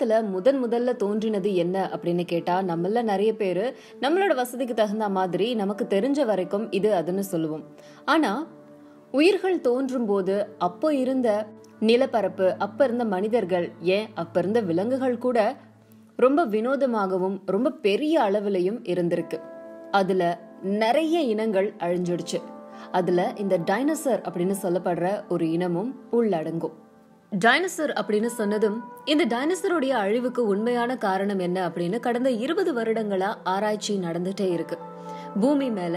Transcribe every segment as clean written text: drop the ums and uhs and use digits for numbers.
உலகத்துல முதல்ல தோன்றினது என்ன அப்படின்னு கேட்டா நம்மள நிறைய பேரு நம்மளோட வசதிக்கு தகுந்த மாதிரி நமக்கு தெரிஞ்ச வரைக்கும் இது அதுன்னு சொல்லுவோம். ஆனா உயிர்கள் தோன்றும் போது அப்போ இருந்த நிலப்பரப்பு, அப்ப இருந்த மனிதர்கள், ஏன் அப்ப இருந்த விலங்குகள் கூட ரொம்ப வினோதமாகவும் ரொம்ப பெரிய அளவுலயும் இருந்திருக்கு. அதுல நிறைய இனங்கள் அழிஞ்சிடுச்சு. அதுல இந்த டைனோசர் அப்படின்னு சொல்லப்படுற ஒரு இனமும் உள்ளடங்கும். டைனோசர் அப்படின்னு சொன்னதும் இந்த டைனோசருடைய அழிவுக்கு உண்மையான காரணம் என்ன அப்படின்னு கடந்த 20 வருடங்களா ஆராய்ச்சி நடந்துட்டே இருக்கு. பூமி மேல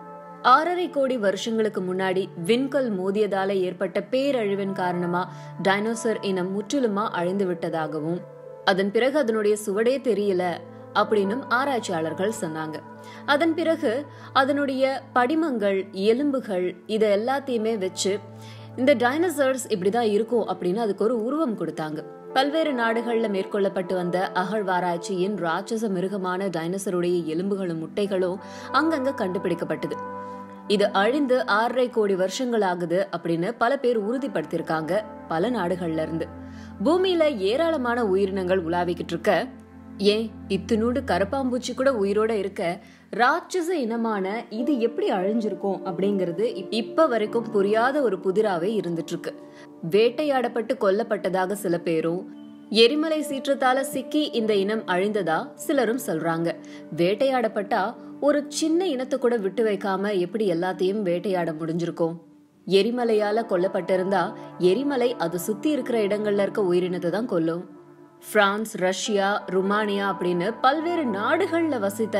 6.5 கோடி வருஷங்களுக்கு முன்னாடி விண்கல் மோதியதால ஏற்பட்ட பேரழிவின் காரணமா டைனோசர் இனம் முற்றிலுமா அழிந்து விட்டதாகவும், அதன் பிறகு அதனுடைய சுவடே தெரியல அப்படின்னும் ஆராய்ச்சியாளர்கள் சொன்னாங்க. அதன் பிறகு அதனுடைய படிமங்கள், எலும்புகள் இத எல்லாத்தையுமே வச்சு இந்த டைனோசர்ஸ் இப்படிதான் இருக்கும் அப்படின்னு அதுக்கு ஒரு உருவம் கொடுத்தாங்க. பல்வேறு நாடுகள்ல மேற்கொள்ளப்பட்டு வந்த அகழ்வாராய்ச்சியின் ராட்சச மிருகமான டைனோசருடைய எலும்புகளும் முட்டைகளும் அங்கங்க கண்டுபிடிக்கப்பட்டது. இது அழிந்து 6.5 கோடி வருஷங்கள் ஆகுது அப்படின்னு பல பேர் உறுதிப்படுத்திருக்காங்க பல நாடுகள்ல இருந்து. பூமியில ஏராளமான உயிரினங்கள் உலாவிக்கிட்டு இருக்க, ஏன் இத்தினூண்டு கரப்பாம்பூச்சி கூட உயிரோட இருக்க, ராட்சச இனமான இது எப்படி அழிஞ்சிருக்கும் அப்படிங்கிறது இப்ப வரைக்கும் புரியாத ஒரு புதிராவே இருந்துட்டு இருக்கு. வேட்டையாடப்பட்டு கொல்லப்பட்டதாக சில பேரும், எரிமலை சீற்றத்தால சிக்கி இந்த இனம் அழிந்ததா சிலரும் சொல்றாங்க. வேட்டையாடப்பட்டா ஒரு சின்ன இனத்தை கூட விட்டு வைக்காம எப்படி எல்லாத்தையும் வேட்டையாட முடிஞ்சிருக்கும்? எரிமலையால கொல்லப்பட்டிருந்தா எரிமலை அது சுத்தி இருக்கிற இடங்கள்ல இருக்க உயிரினத்தை தான் கொல்லும். பிரான்ஸ், ரஷ்யா, ருமானியா அப்படின்னு பல்வேறு நாடுகள்ல வசித்த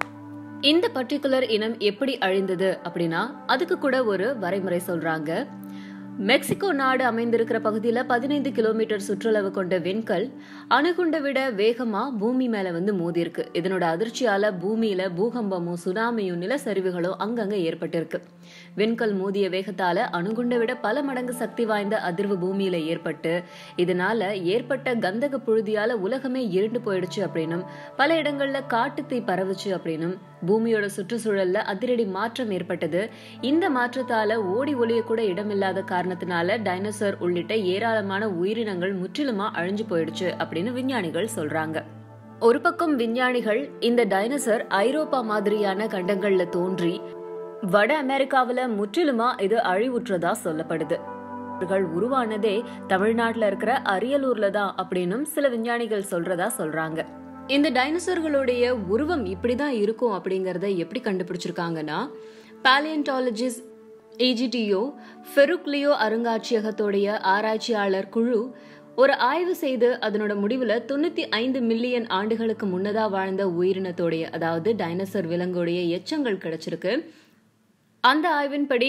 இந்த பர்டிகுலர் இனம் எப்படி அழிந்தது அப்படின்னா அதுக்கு கூட ஒரு வரைமுறை சொல்றாங்க. மெக்சிகோ நாடு அமைந்திருக்கிற பகுதியில 15 கிலோமீட்டர் சுற்றளவு கொண்ட விண்கல் அணுகுண்டை விட வேகமா பூமி மேல மோதி இருக்கு. இதனோட அதிர்ச்சியால பூமியில பூகம்பமும் சுனாமியும் நிலச்சரிவுகளும் அங்கங்க ஏற்பட்டிருக்கு. விண்கல் மோதிய வேகத்தால அணுகுண்டை விட பல மடங்கு சக்தி வாய்ந்த அதிர்வு பூமியில ஏற்பட்டு இதனால ஏற்பட்ட கந்தக புழுதியால உலகமே இருண்டு போயிடுச்சு அப்படின்னும், பல இடங்கள்ல காட்டுத்தீ பரவுச்சு அப்படின்னும், பூமியோட சுற்றுச்சூழல்ல அதிரடி மாற்றம் ஏற்பட்டது. இந்த மாற்றத்தால ஓடி ஒளிய கூட இடமில்லாத காரணத்தினால டைனோசர் உள்ளிட்ட ஏராளமான உயிரினங்கள் முற்றிலுமா அழிஞ்சு போயிடுச்சு அப்படின்னு விஞ்ஞானிகள் சொல்றாங்க. ஒரு பக்கம் விஞ்ஞானிகள் இந்த டைனோசர் ஐரோப்பா மாதிரியான கண்டங்கள்ல தோன்றி வட அமெரிக்காவில முற்றிலுமா இது அழிவுற்றதா சொல்லப்படுது. உருவானதே தமிழ்நாட்டுல இருக்கிற அரியலூர்ல தான் அப்படின்னும் சில விஞ்ஞானிகள் சொல்றதா சொல்றாங்க. இந்த டைனோசர்களுடைய உருவம் இப்படிதான் இருக்கும் அப்படிங்கறத எப்படி கண்டுபிடிச்சிருக்காங்கன்னா, பாலியன்டாலஜிஸ்ட் EGTO ஃபெருக்லியோ அருங்காட்சியகத்தோடைய ஆராய்ச்சியாளர் குழு ஒரு ஆய்வு செய்து அதனோட முடிவுல 95 மில்லியன் ஆண்டுகளுக்கு முன்னதா வாழ்ந்த உயிரினத்தோடைய, அதாவது டைனோசர் விலங்குடைய எச்சங்கள் கிடைச்சிருக்கு. அந்த ஆய்வின்படி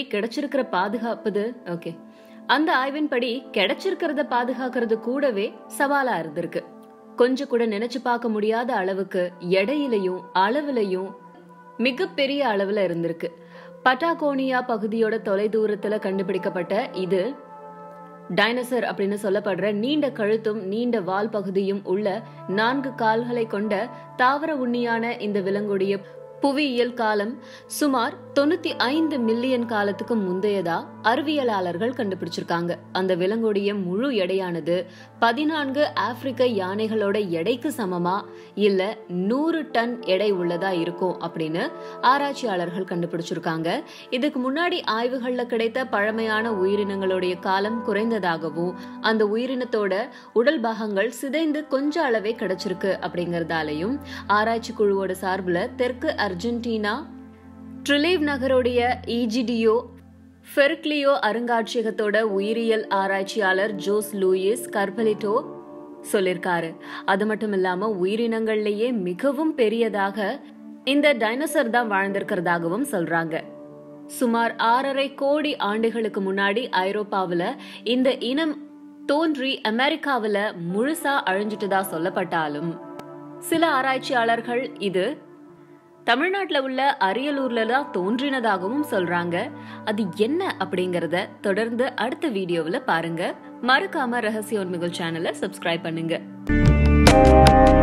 கிடைச்சிருக்கிறத பாதுகாக்கிறது கூடவே சவாலா இருந்திருக்கு. கொஞ்சம் கூட நினைச்சு பார்க்க முடியாத அளவுக்கு எடையிலையும் அளவுலையும் மிகப்பெரிய அளவுல இருந்திருக்கு. பட்டாகோனியா பகுதியோட தொலை தூரத்துல கண்டுபிடிக்கப்பட்ட இது டைனோசர் அப்படின்னு சொல்லப்படுற நீண்ட கழுத்தும் நீண்ட வால் பகுதியும் உள்ள 4 கால்களை கொண்ட தாவர உண்ணியான இந்த விலங்குடைய புவியியல் காலம் சுமார் 95 மில்லியன் காலத்துக்கு முந்தையதா அறிவியலாளர்கள் கண்டுபிடிச்சிருக்காங்க. அந்த விலங்குடைய முழு எடையானது 14 ஆப்பிரிக்க யானைகளோட எடைக்கு சமமா இல்ல 100 டன் எடை உள்ளதா இருக்கும் அப்படின்னு ஆராய்ச்சியாளர்கள் கண்டுபிடிச்சிருக்காங்க. இதுக்கு முன்னாடி ஆய்வுகள்ல கிடைத்த பழமையான உயிரினங்களுடைய காலம் குறைந்ததாகவும், அந்த உயிரினத்தோட உடல் பாகங்கள் சிதைந்து கொஞ்ச அளவே கிடைச்சிருக்கு அப்படிங்கறதாலையும் ஆராய்ச்சி குழுவோட சார்புல தெற்கு அர்ஜென்டினா ட்ரிலேவ் நகரோடைய EGTO ஃபெருக்லியோ அருங்காட்சியகத்தோட உயிரியல் ஆராய்ச்சியாளர் ஜோஸ் லூயிஸ் கர்பலிட்டோ சொல்லிருக்காரு. அது மட்டும் இல்லாம உயிரினங்கள்லயே மிகவும் பெரியதாக இந்த டைனோசர் தான் வாழ்ந்திருக்கிறதாகவும் சொல்றாங்க. சுமார் 6.5 கோடி ஆண்டுகளுக்கு முன்னாடி ஐரோப்பாவில இந்த இனம் தோன்றி அமெரிக்காவில முழுசா அழிஞ்சிட்டதா சொல்லப்பட்டாலும், சில ஆராய்ச்சியாளர்கள் இது தமிழ்நாட்டுல உள்ள அரியலூர்ல தான் தோன்றினதாகவும் சொல்றாங்க. அது என்ன அப்படிங்கறத தொடர்ந்து அடுத்த வீடியோவில் பாருங்க. மறக்காம ரகசிய உண்மைகள் சேனலை சப்ஸ்கிரைப் பண்ணுங்க.